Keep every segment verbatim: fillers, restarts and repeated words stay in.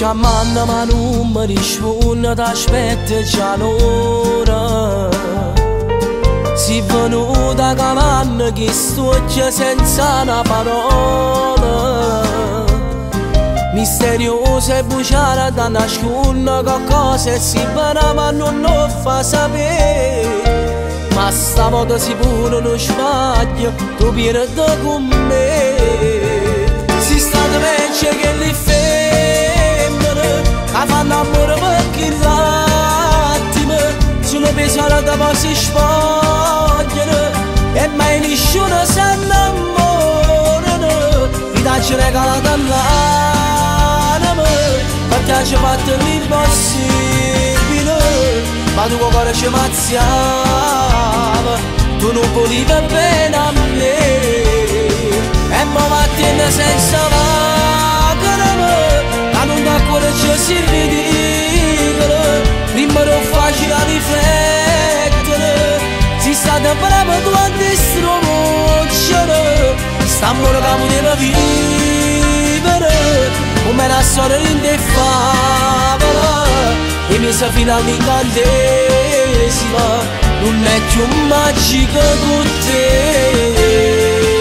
chiamando ma non mi risponde, ti aspetto già un'ora. Si è venuta cavanna che stuccia senza una parola. Misteriosa e buciata da nascondere qualcosa e si parla ma non lo fa sapere. Ma stavolta sicuro non sbaglio, tu perdi con me. Si sta meglio che le femmine che fanno amore perché l'attimo sulla pesata da poi si spogliano e mai nessuno si innamorano. Vita ci regala dall'anima perché ci ha fatto l'impossibile, ma tu con cuore ci mazziava, tu non volevi bene a me. E mo mattina senza lacrime, ma non da cuore ci si ridicolo. Prima non facile a riflettere, si sta da bravo quando strucciano. Stiamo che poteva vivere, come la storia in te favola. E mi sa fino all'incantesima, non è più magico con te.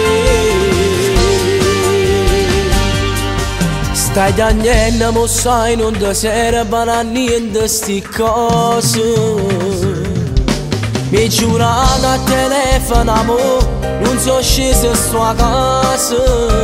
Stai da niente, ma sai non ti servono a niente sti cose. Mi giurano a telefono, amore, non so sceso sto a casa.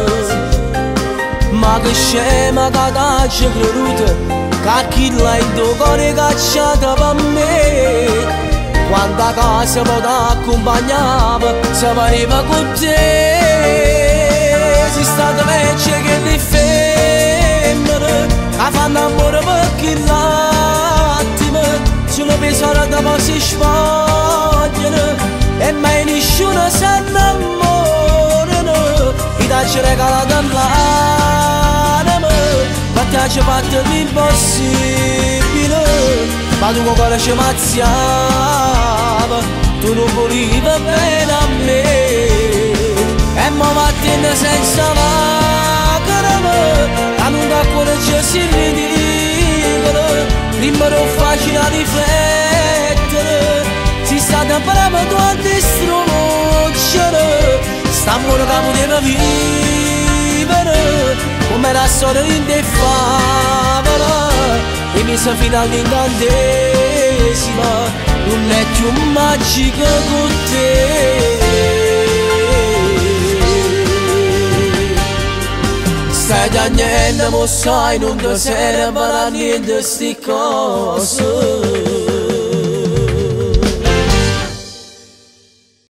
Ma che scema che t'hai creduto, che chi l'ha in tuo cuore cacciata per me. Quando a casa poi t'accompagnava, si pareva con te. Si state vecchie che le femmine che fanno amore perché l'attimo sulla pesata da poi si spogliano e mai nessuno si innamorano. Vita ci regala dall'anima perché ci ha fatto l'impossibile, ma tu con cuore ci mazziava, tu non volevi bene a me. E mo mattina senza lacrime, che non da cuore ci si ridicolo. Prima non facile a riflettere, si sta da bravo quando strucciano. Stiamo che poteva vivere, come la storia in te favola. E mi sa fino all'incantesima, non è più magico con te. Stai da niente, ma sai non ti servono a niente sti cose.